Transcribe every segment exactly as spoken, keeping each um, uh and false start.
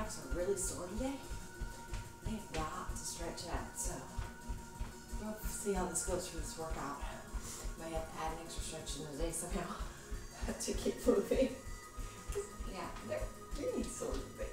calves are really sore today, they've got to stretch out. So we'll see how this goes for this workout. Might have to add an extra stretch in the day somehow to keep moving. Yeah, they're really sore today.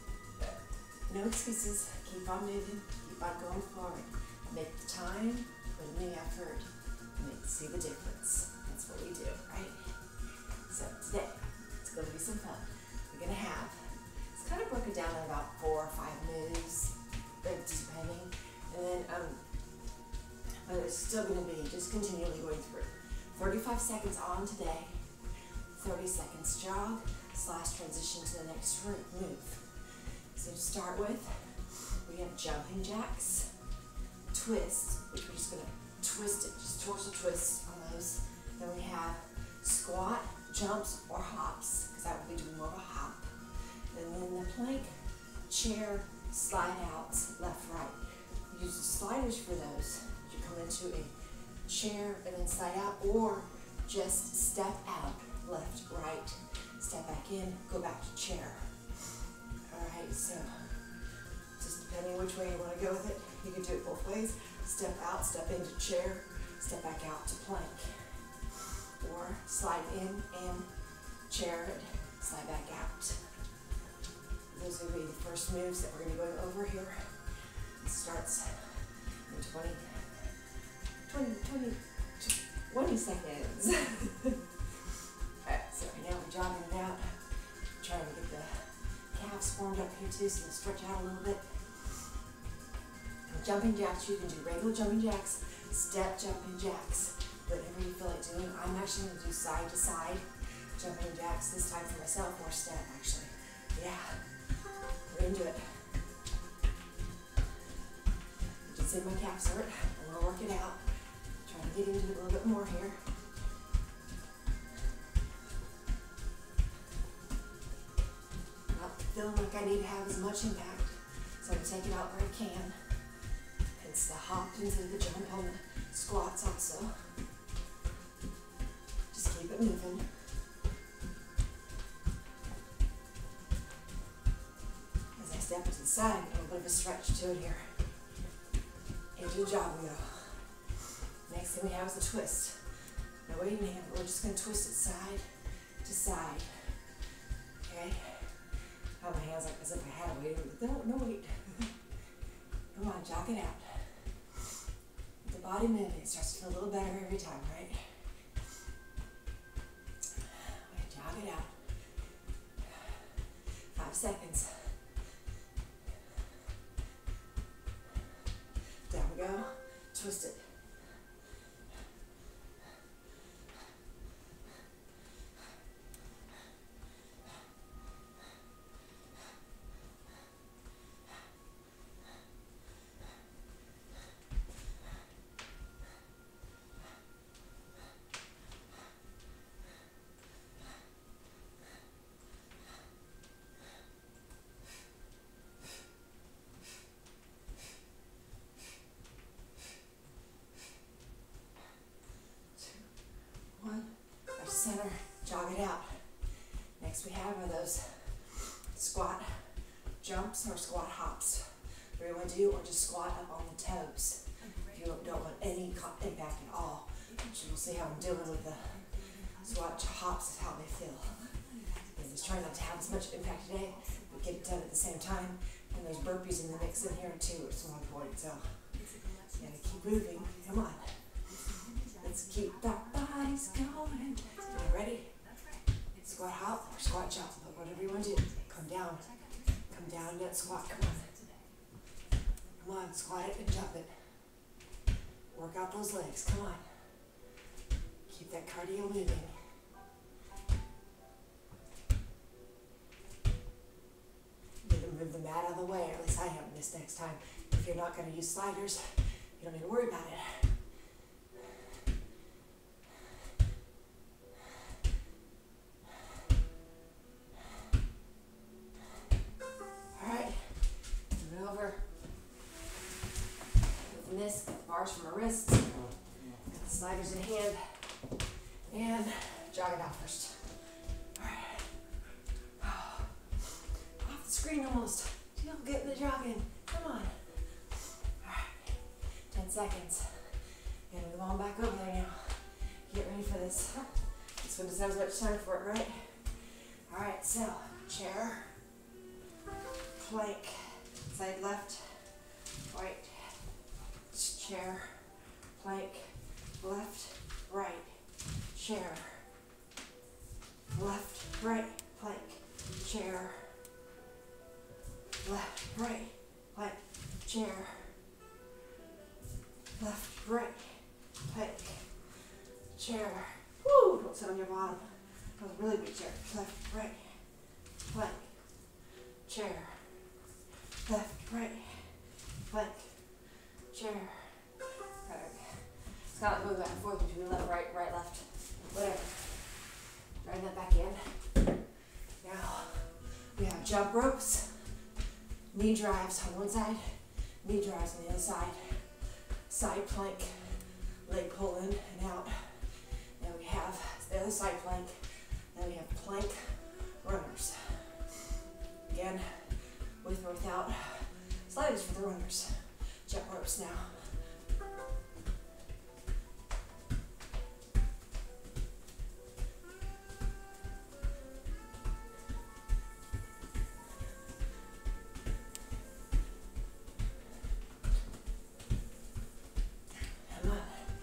No excuses. Keep on moving. Keep on going forward. Make the time. Put in the effort. Make, see the difference. That's what we do, right? So today, it's going to be some fun. We're going to have, it's kind of broken down in about four or five moves, depending. And then, um, but it's still going to be just continually going through. thirty-five seconds on today. thirty seconds jog slash transition to the next move. So to start with, we have jumping jacks, twist, which we're just going to twist it, just torso twist on those. Then we have squat, jumps, or hops, because that will be doing more of a hop. And then the plank, chair, slide out, left, right. We use the sliders for those. You come into a chair and then slide out, or just step out, left, right, step back in, go back to chair. All right, so just depending which way you want to go with it, you can do it both ways. Step out, step into chair, step back out to plank. Or slide in and chair it, slide back out. Those will be the first moves that we're going to be going over here. It starts in twenty, twenty, twenty, twenty seconds. Alright, so now we're jogging it out. Trying to get the calves formed up here too, so we'll stretch out a little bit. And jumping jacks, you can do regular jumping jacks, step jumping jacks, whatever you feel like doing. I'm actually going to do side to side jumping jacks this time for myself, or step actually. Yeah, we're into it. You can see my calves hurt. I'm going to work it out. Trying to get into it a little bit more here. Not feeling like I need to have as much impact, so I'm going to take it out where I can. It's the hop into the jump on the squats also. Just keep it moving. As I step to the side, a little bit of a stretch to it here. Into the jog wheel. Next thing we have is the twist. No weight in hand, but we're just going to twist it side to side. Okay? I have my hands like as if I had a weight. No, no weight. Come on, jog it out. The body moving starts to feel a little better every time, right? Jog it out. Five seconds. Down we go. Twist it. Center, jog it out. Next we have are those squat jumps or squat hops. Whatever you want to do, or just squat up on the toes. If you don't want any impact at all. You'll see how I'm doing with the squat hops is how they feel. I'm just trying not to have as much impact today, but get it done at the same time. And there's burpees in the mix in here too at some point, so you gotta keep moving. Come on. Let's keep that bodies going. You ready? Squat hop or squat jump, but whatever you want to do. Come down. Come down that squat. Come on. Come on, squat it and jump it. Work out those legs. Come on. Keep that cardio moving. You're going to move the mat out of the way, or at least I am this next time. If you're not going to use sliders, you don't need to worry about it. Bars from my wrists, got the sliders in hand, and jog it out first. All right. Off the screen no more. almost. Still getting the jog in. Come on. Alright. ten seconds. Gonna move on back over there now. Get ready for this. This one doesn't have as much time for it, right? Alright, so chair, plank, side left, right, chair, plank, left, right, chair, left, right, plank, chair, left, right, plank, chair, left, right, plank, chair. Woo! Don't sit on your bottom. That was a really big chair. Left, right, plank, chair, left, right, plank, chair. Right. It's kind of like moving back and forth between left, right, right, left, whatever. Bring that back in. Now, we have jump ropes, knee drives on one side, knee drives on the other side, side plank, leg pull in and out. Then we have the other side plank. Then we have plank runners. Again, with or without sliders for the runners. Jump ropes now. Come on.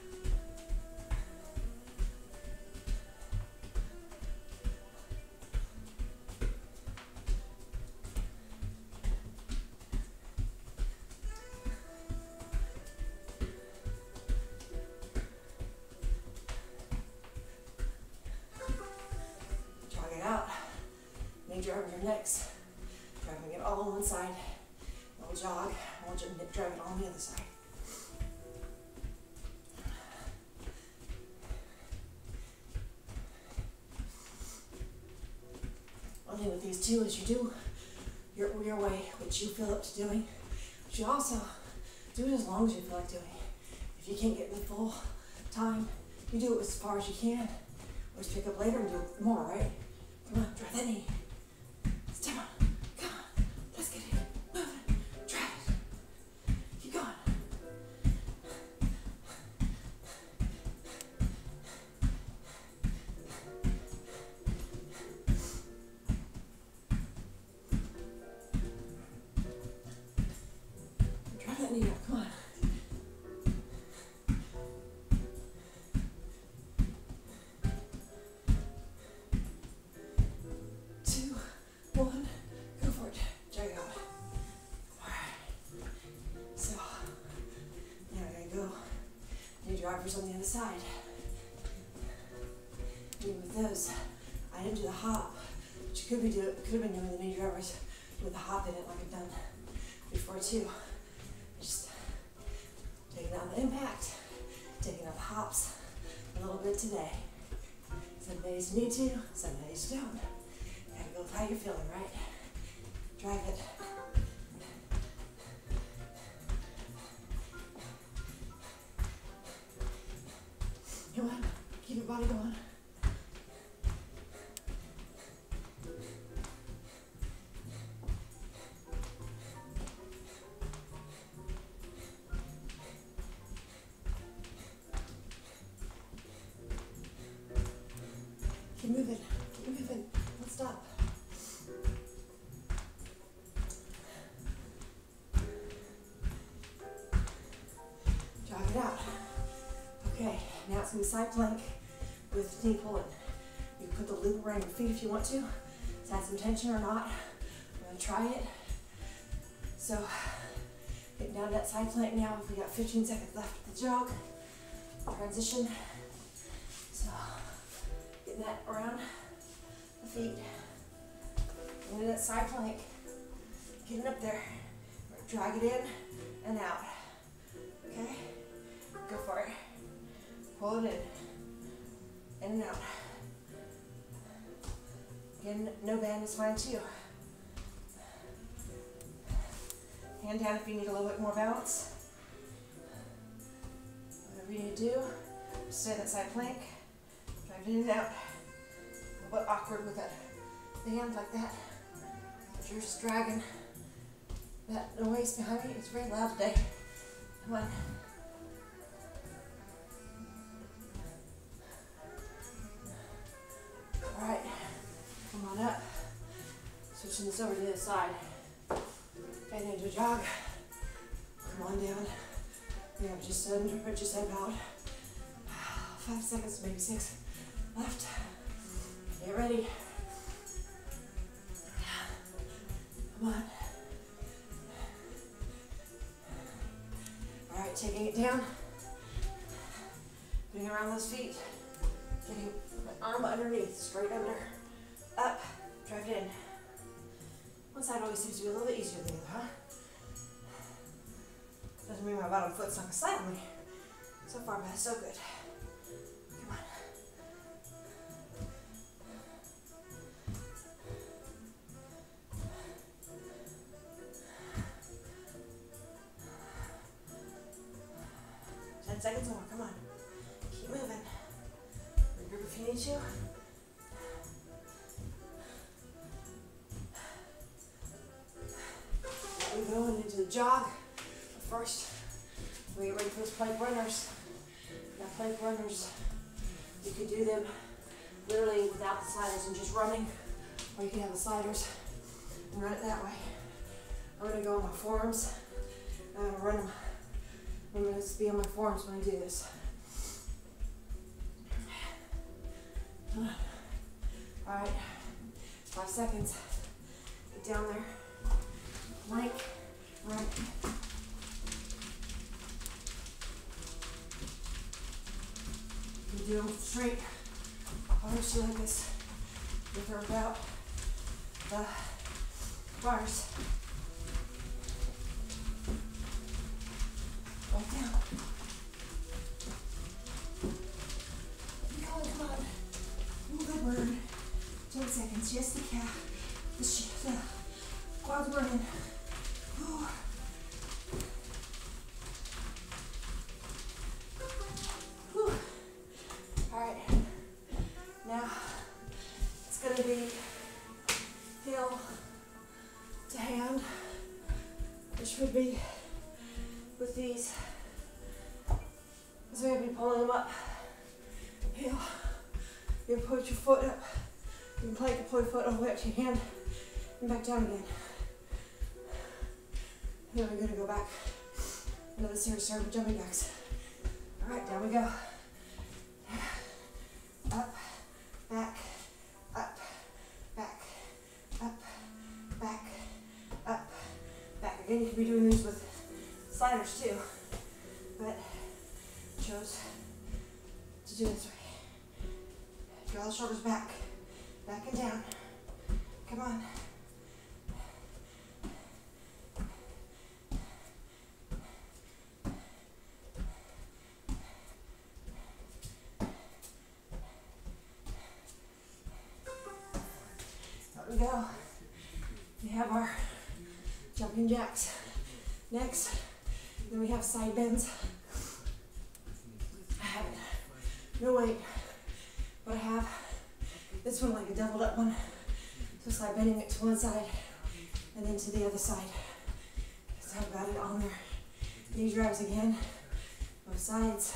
Driving your legs, driving it all on one side. We'll jog, we'll drive it on the other side. One thing with these two is you do your, your way, which you feel up to doing, but you also do it as long as you feel like doing. If you can't get the full time, you do it as far as you can. Or just pick up later and do more, right? Come on, drive that knee. Come on, come on, let's get it, move it, drive it, keep going. Drive that knee up, come on. One, go for it. Check it out. Alright. So, now we're gonna go knee drivers on the other side. And with those, I didn't do the hop, but you could be doing could have been doing the knee drivers with the hop in it like I've done before too. Just taking out the impact, taking out the hops a little bit today. Some days you need to, some days you don't. Gotta go with how you're feeling, right? Drive it. Come on, keep your body going. Keep moving, keep moving, don't stop. Jog it out. Okay, now it's gonna be side plank with knee pulling. You can put the loop around your feet if you want to. Does that add some tension or not? We're gonna try it. So, getting down to that side plank now. We got fifteen seconds left of the jog. Transition. So, getting that around the feet. Into that side plank. Getting up there. Drag it in and out. Okay? Go for it. Pull it in. In and out. Again, no band is fine too. Hand down if you need a little bit more balance. Whatever you need to do. Stay in that side plank. Drive it in and out. A little bit awkward with that band like that. But you're just dragging That noise behind me is very loud today. Come on. All right, come on up. Switching this over to the other side. And into a jog. Come on down. We have just under, just about five seconds, maybe six left. Get ready. Come on. All right, taking it down. Putting around those feet. Getting my arm underneath, straight under, up, drive it in. One side always seems to be a little bit easier than the other, huh? Doesn't mean my bottom foot's not gonna slide on me. So far, but so good. Come on. Ten seconds more, come on. Keep moving. Regroup if you need to. We're going into the jog. First, we get ready for those plank runners. Now plank runners, you could do them literally without the sliders and just running, or you can have the sliders and run it that way. I'm gonna go on my forearms. I'm gonna run them. I'm gonna be on my forearms when I do this. All right, five seconds. Get down there. Plank, run. You do them straight. I'll push you like this with or without the bars. Right down. Keep going, come on. Move the burn. ten seconds, just the calf, the shift, the quads burning. Ooh. Whew. All right, now it's gonna be heel to hand, which would be with these, so we're gonna be pulling them up, heel, you can put your foot up, you can plank and pull your foot all the way up to your hand, and back down again. Then we're gonna go back into the series, start with jumping jacks. All right, down we go. Up, back, up, back, up, back, up, back. Again, you could be doing these with sliders too, but I chose to do this way. Draw the shoulders back, back and down. Come on. There we go. We have our jumping jacks. Next, then we have side bends. I have no weight, but I have this one like a doubled up one. So it's like bending it to one side and then to the other side. So I've got it on there. Knee drives again, both sides.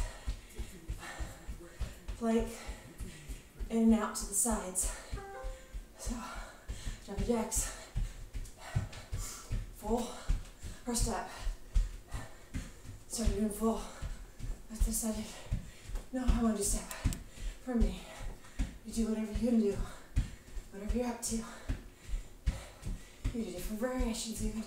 Plank, in and out to the sides. So, jumping jacks. Full, first step. Started doing full. I decided, no, I want to do step. For me, you do whatever you can do, whatever you're up to. You do different variations even.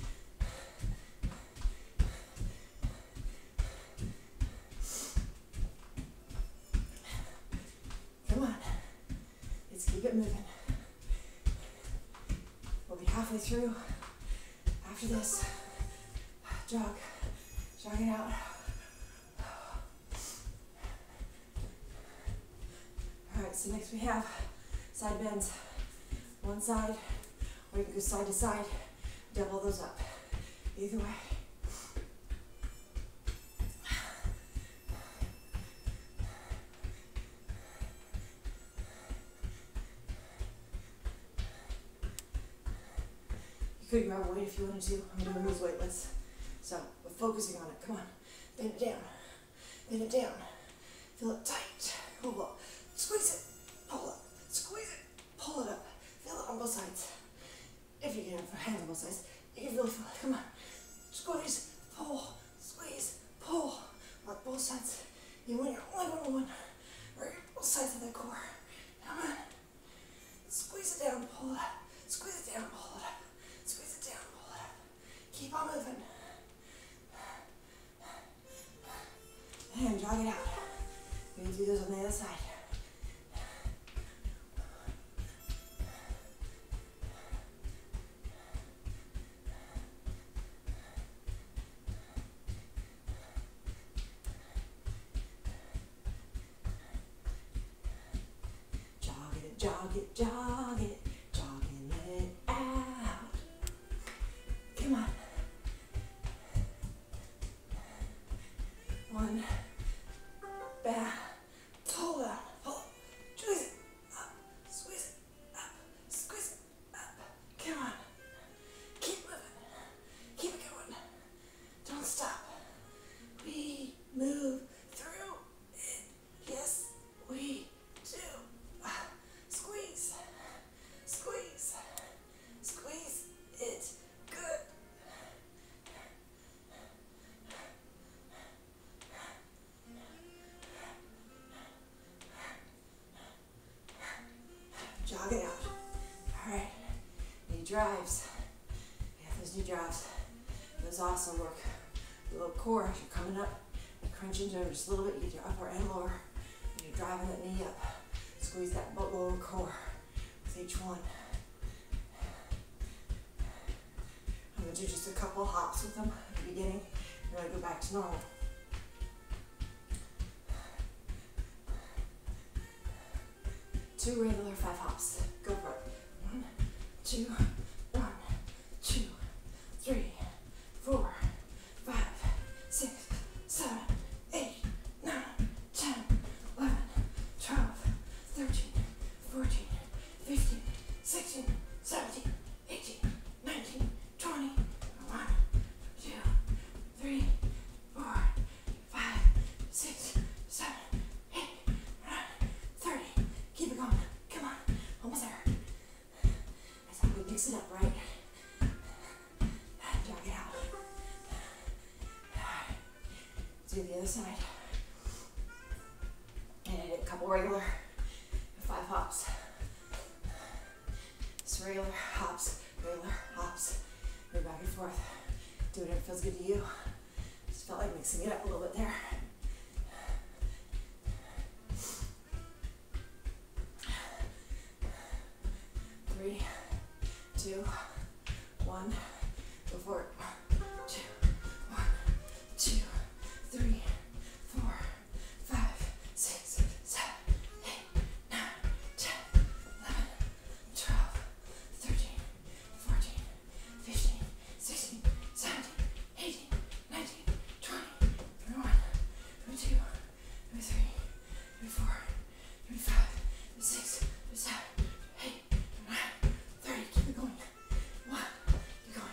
Come on, let's keep it moving. We'll be halfway through after this. Jog, jog it out. All right, so next we have side bends. One side, or you can go side to side, double those up. Either way. You could grab a weight if you wanted to. I'm doing these weightless. So we're focusing on it. Come on. Bend it down. Bend it down. Feel it tight. Pull up. Squeeze it. Pull up. Squeeze it. Pull it up. Feel it on both sides. If you can have hands on both sides, you can really feel it. Come on. Squeeze. Pull. Squeeze. Pull. Work both sides. You want your only one on one. Work both sides of that core. Come on. Squeeze it down. Pull it up. Squeeze it down. Pull it up. Squeeze it down. Pull it up. Keep on moving. And jog it out. We're going to do this on the other side. Jog it, jog it, jog it. Jogging it out. Come on. One. Back. Pull it out. Pull. Squeeze it up. Squeeze it up. Squeeze it up. Come on. Keep moving. Keep it going. Don't stop. We move through it. Yes, we do. Squeeze. Squeeze. Squeeze it. Good. Jog it out. All right. Knee drives. Yeah, those knee drives. Those also work the little core as you're coming up and crunching down just a little bit. You get your upper and lower. And you're driving that knee up. Squeeze that lower core with each one. I'm going to do just a couple hops with them at the beginning. Then I go back to normal. Two regular five hops. Go for it. One, two, one, two, three, four, five, six, seven, eight, nine, ten, eleven, twelve, thirteen, fourteen, fifteen, sixteen, seventeen, eighteen, nineteen, twenty. One, two, three, four, five, six, seven, eight, nine, thirty. Keep it going. Come on. Almost there. That's how we mix it up, right? Jog it out. Do the other side. And I did a couple regular five hops. Just regular hops, regular hops. Go back and forth. Do whatever feels good to you. Just felt like mixing it up a little bit there. Three, two, one, go for it. Two, one, two, three, four, five, six, seven, eight, nine, ten, eleven, twelve, thirteen, fourteen, fifteen, sixteen, seventeen, eighteen, nineteen, twenty, twenty-one, twenty-two, twenty-three, twenty-four, twenty-five, twenty-six, twenty-seven, eight, nine, thirty. Keep it going. One, keep going.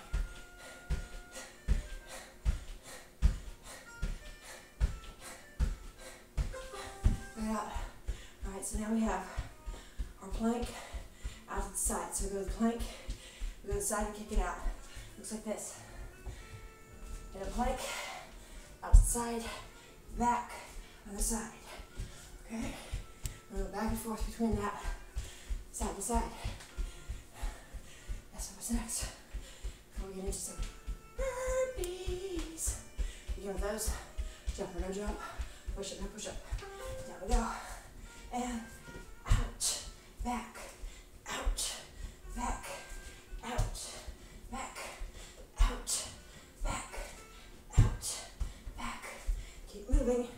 Right out. All right, so now we have our plank out to the side. So we go to the plank, we go to the side and kick it out. Looks like this. In a plank, out to the side, back, on the side. Okay? We're going back and forth between that, side to side. That's what's next. Before we get into some burpees. Begin with those. Jump or no jump. Push up, no push up. Down we go. And out, back, out, back, out, back, out, back, out, back. Keep moving.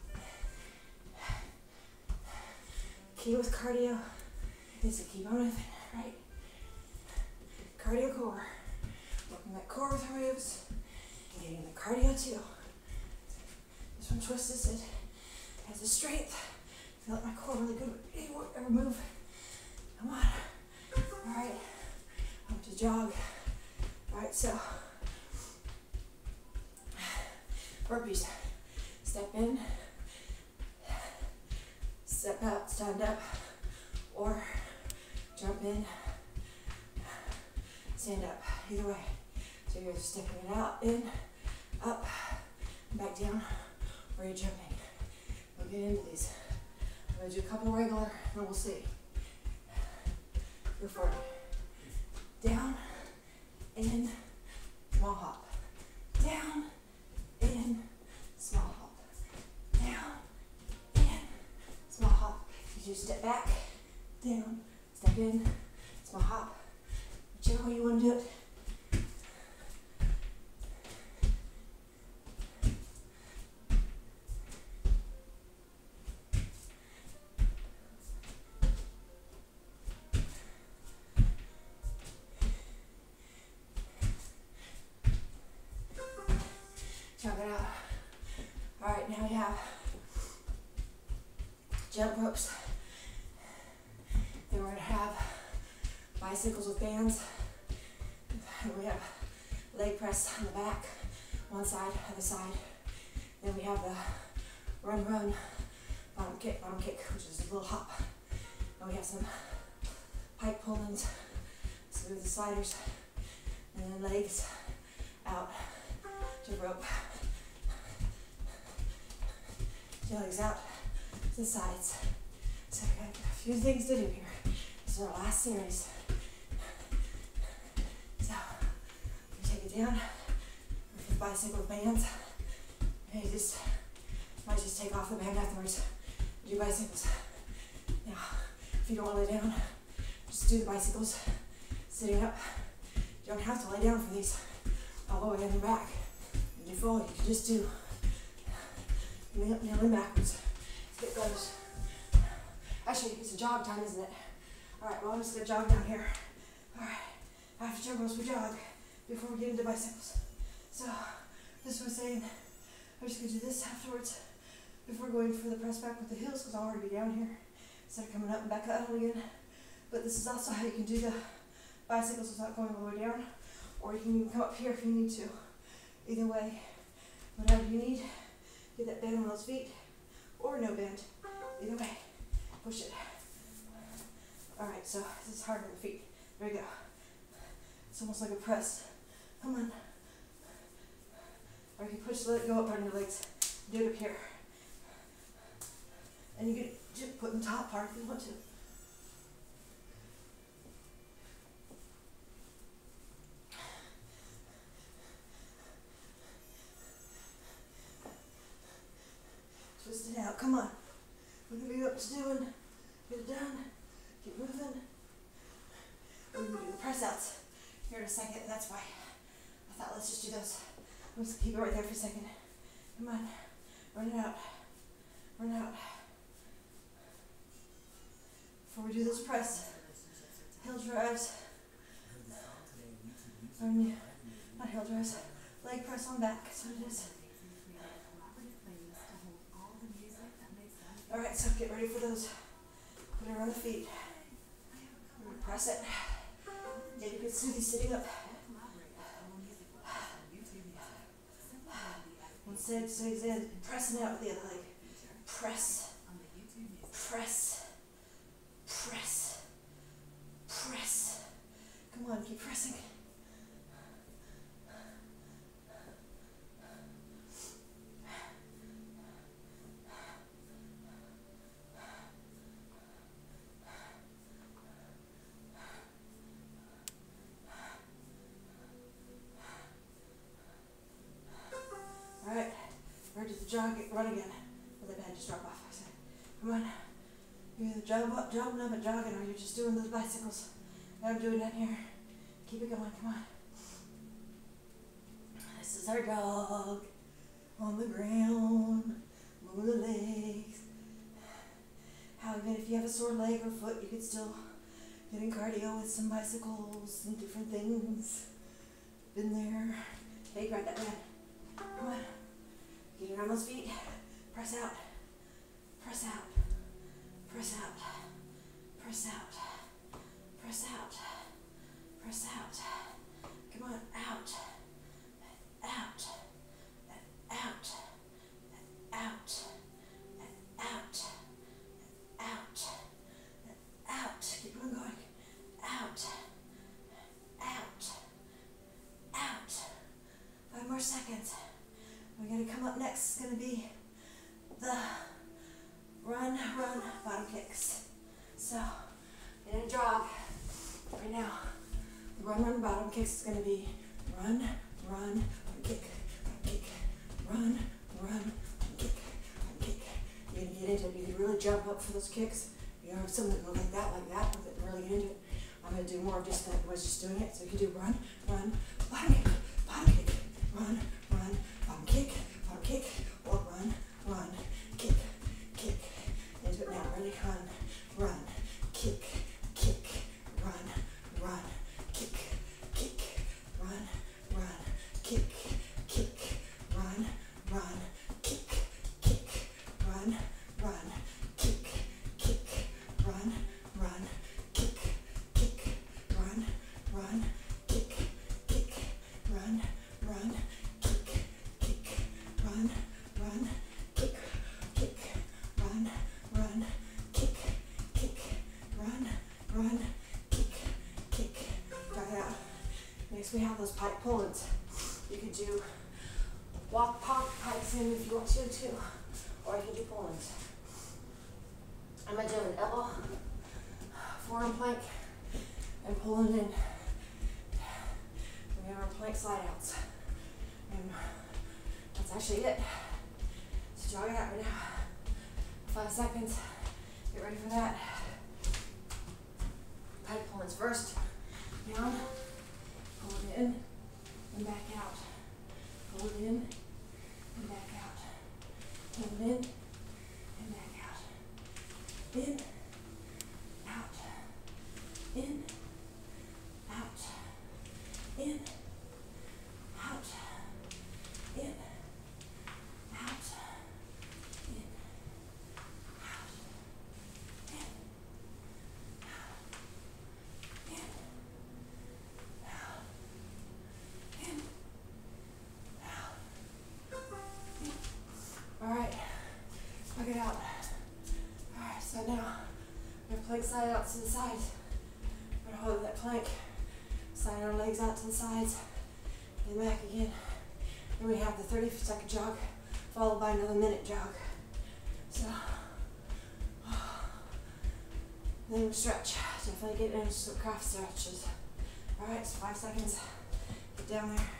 Key with cardio is to keep on moving, right? Cardio core. Working that core with our moves and getting the cardio too. This one twists it. Has the strength. I feel like my core really good with whatever move. Come on. All right. Up to jog. Alright, so burpees. Step in, step out, stand up, or jump in, stand up. Either way. So you're stepping it out, in, up, back down, or you're jumping. We'll get into these. I'm going to do a couple regular, and we'll see. Go for it. Down, in, small hop. Down, in, small hop. Down, in, small hop. You just step back, down, step in, small hop. Whichever way you want to do it. Chop it out. Alright, now we have jump ropes. Then we're going to have bicycles with bands. We have leg press on the back, one side, other side. Then we have the run, run, bottom kick, bottom kick, which is a little hop. And we have some pike pull-ins, smooth the sliders, and then legs out to rope. Your legs out to the sides. So we got a few things to do here. This is our last series. So you take it down with the bicycle bands, and you just might just take off the band afterwards. Do bicycles. Now, if you don't want to lay down, just do the bicycles sitting up. You don't have to lay down for these all the way on your back. When you fall, you can just do kneeling backwards. Let's get those. Actually, it's a jog time, isn't it? Alright, well, I'm just going to jog down here. Alright, after jog ropes, we jog before we get into bicycles. So, this was saying, I'm just going to do this afterwards before going for the press back with the heels, because I'll already be down here instead of coming up and back up again. But this is also how you can do the bicycles without going all the way down, or you can even come up here if you need to. Either way, whatever you need. Get that bend on those feet, or no bend. Either way, push it. Alright, so this is hard on the feet. There you go. It's almost like a press. Come on. Or you can push, let it go up on your legs. Do it up here. And you can just put in the top part if you want to. Twist it out. Come on. Whatever you're up to doing, get it done. Keep moving. We're going to do the press outs here in a second. That's why I thought let's just do those. I'm just going to keep it right there for a second. Come on. Run it out. Run out. Before we do this press, hill drives. Um, not hill drives. Leg press on back. That's what it is. Alright, so get ready for those. Put it on the feet. Press it. Get a good smoothie sitting up. One side, side, side. Pressing out with the other leg. Press. Press. Press. Press. Come on, keep pressing. Jog, run again. Let that band just drop off. I said, come on. You're either jog up, jogging up and jogging, or you're just doing those bicycles. And I'm doing that here. Keep it going, come on. This is our dog. On the ground. Move the legs. How even if you have a sore leg or foot, you can still get in cardio with some bicycles and different things. Been there. Hey, grab that band. Come on. Get around those feet. Press out. Press out. Press out. Press out. Press out. Press out. Come on, out. come up next is going to be the run, run, bottom kicks. So, in a jog right now. The run, run, bottom kicks is going to be run, run, kick, kick, run, run, kick, kick. You're going to get into it. You can really jump up for those kicks. You know, some that go like that, like that, with it, really get into it. I'm going to do more of just that, was just doing it. So you can do run, run, bottom kick, bottom kick, run, run, bottom kick, bottom kick, or run, run, kick, kick. Into it now. Ready? Run, run, kick, kick, run, run, kick, kick, run, run, kick, kick, run, run, kick, kick, run, run, kick, kick, run, run, kick, kick, run, run, kick, kick, run, run, kick, kick, run, run, kick, kick, run, run, kick, kick, run, run, kick, kick. Try it out. Next we have those pike pull-ins. You can do walk pop pikes in if you want to too, or you can do pull-ins. I'm gonna do an elbow, forearm plank, and pulling in. We have our plank slide outs. And that's actually it. So jog it out right now. Five seconds. Get ready for that. Pike pull-ins first. Down. Pull it in and back out. Pull it in and back out. Pull it in and back out. In, out, in, out, in, out, in, out, in, out, in, in, out, in, out, in. All right, plug it out. All right, so now we're gonna plank side out to the sides. We're gonna hold that plank, slide our legs out to the sides, and back again. Then we have the thirty second jog, followed by another minute jog. So, then we stretch. Definitely get into some calf stretches. All right, so five seconds. Get down there.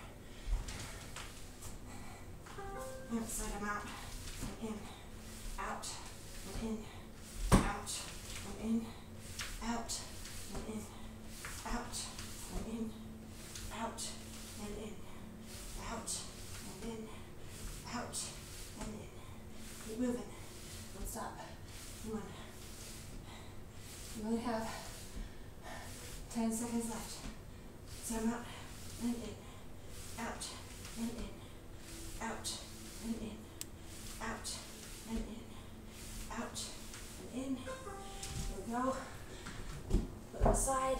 And slide them out and in, out and in, out and in, out and in, out and in, out and in, out and in, out and in. Keep moving. Don't stop. Come on. You only have ten seconds left. So I'm out and in, out and in, out and in, out and in, out and in. Here we go. Put it aside.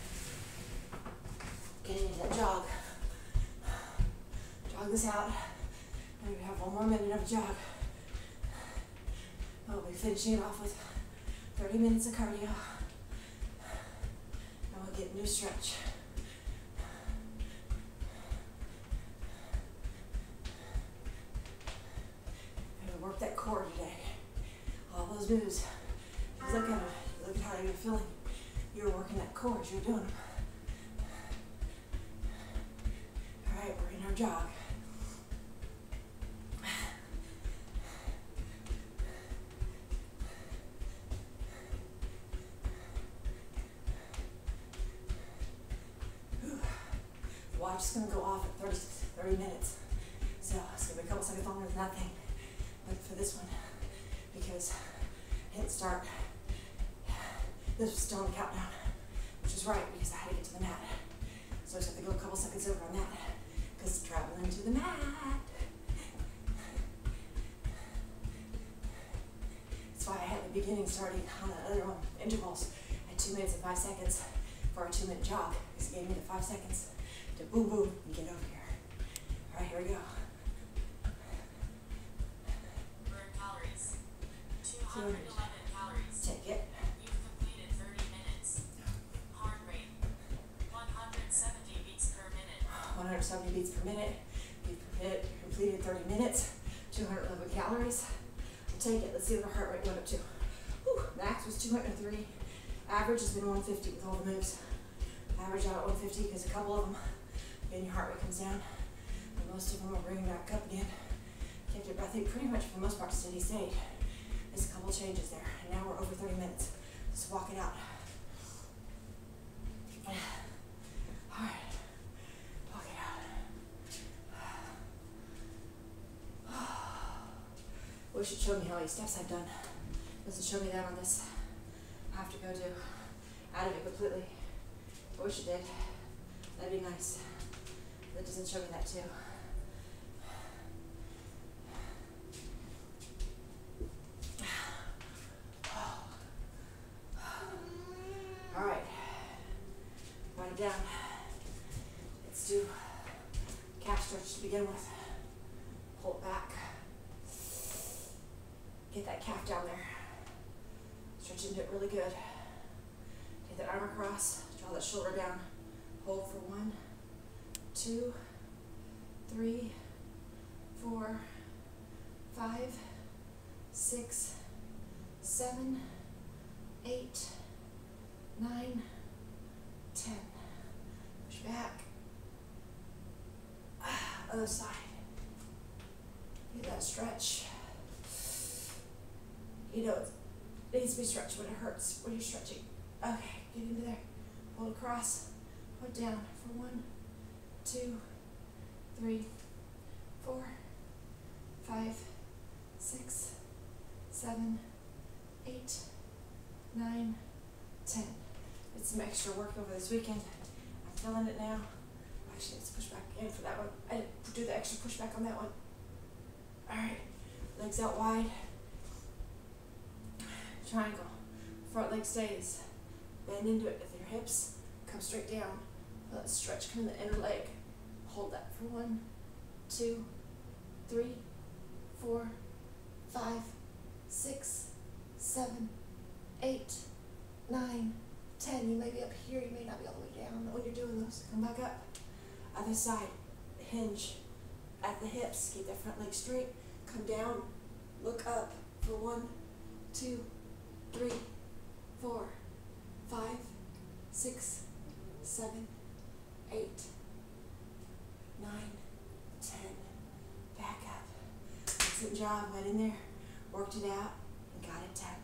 Getting into that jog. Jog this out. And we have one more minute of jog. We'll be finishing it off with thirty minutes of cardio. And we'll get a new stretch. Work that core today. All those moves. Just look at it. Look at how you're feeling. You're working that core as you're doing them. All right, we're in our jog. Whew. The watch is going to go off at thirty, thirty minutes. So it's going to be a couple seconds longer than that thing. But for this one, because hit start, this was still on the countdown, which is right because I had to get to the mat. So I just have to go a couple seconds over on that because it's traveling to the mat. That's why I had the beginning starting on the other one, intervals, at two minutes and five seconds for our two minute jog. Because it gave me the five seconds to boom boom and get over here. All right, here we go. two hundred eleven calories. Take it. You've completed thirty minutes. Heart rate, one hundred seventy beats per minute. one hundred seventy beats per minute. You've completed thirty minutes. two hundred eleven calories. I'll take it. Let's see what our heart rate went up to. Whew, max was two hundred three. Average has been one fifty with all the moves. Average out at one fifty because a couple of them, again, your heart rate comes down. And most of them are bringing back up again. Kept it, but I think pretty much for the most part steady state. There's a couple changes there. And now we're over thirty minutes. Just walk it out. Alright. Walk it out. Wish it showed me how many steps I've done. Doesn't show me that on this. I have to go do out of it completely. I wish it did. That'd be nice. That doesn't show me that too. All right. Write it down. Let's do calf stretch to begin with. Pull it back. Get that calf down there. Stretch into it really good. Take that arm across, draw that shoulder down. Hold for one, two, three, four, five, six, seven, eight, nine, ten. Push back. Other side. Get that stretch. You know, it needs to be stretched when it hurts, when you're stretching. Okay, get into there. Hold across, put down for one, two, three, four, five, six, seven, eight, nine, ten. It's some extra work over this weekend. I'm feeling it now. Actually, let's push back in for that one. I didn't do the extra push back on that one. All right, legs out wide. Triangle. Front leg stays. Bend into it with your hips. Come straight down. Let it stretch. Come in the inner leg. Hold that for one, two, three, four, five, six, seven, eight, nine, ten. You may be up here. You may not be all the way down when you're doing those. Come back up. Other side. Hinge at the hips. Keep that front leg straight. Come down. Look up for one, two, three, four, five, six, seven, eight, nine, ten. Back up. Excellent job. Went in there, worked it out, and got it done.